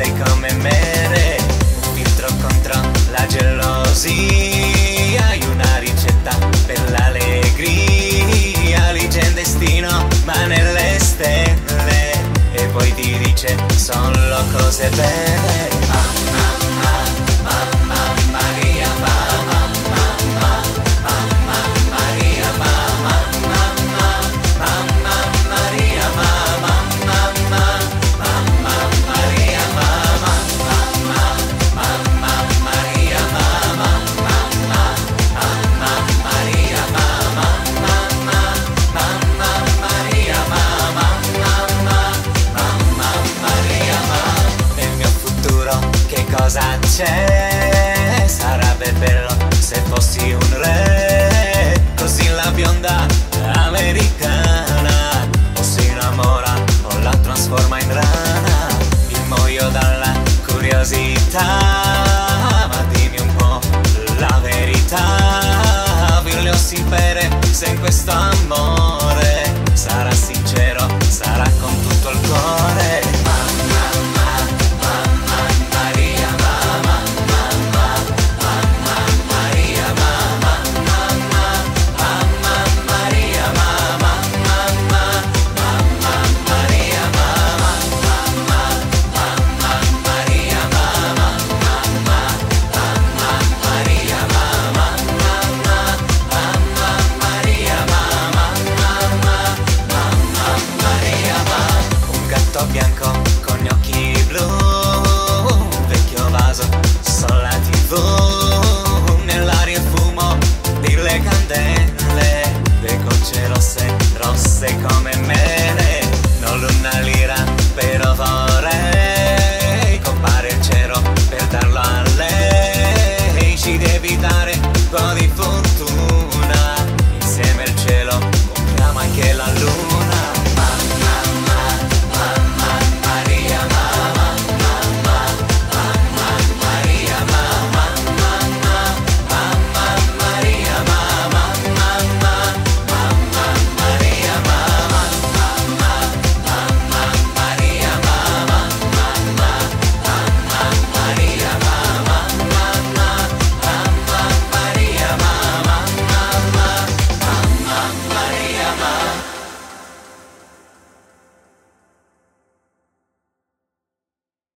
sei come me, un filtro contro la gelosia, hai una ricetta per l'allegria, legge il destino ma nelle stelle, e poi ti dice solo cose belle. Cosa c'è? Sarebbe bello se fossi un re, così la bionda americana o si innamora o la trasforma in rana. Mi muoio dalla curiosità, ma dimmi un po' la verità. Voglio sapere se in questo amore sarà sincero, sarà con tutto il cuore. Bianco con gli occhi blu, un vecchio vaso sulla TV, nell'aria il fumo delle candele, le gocce rosse, rosse come me.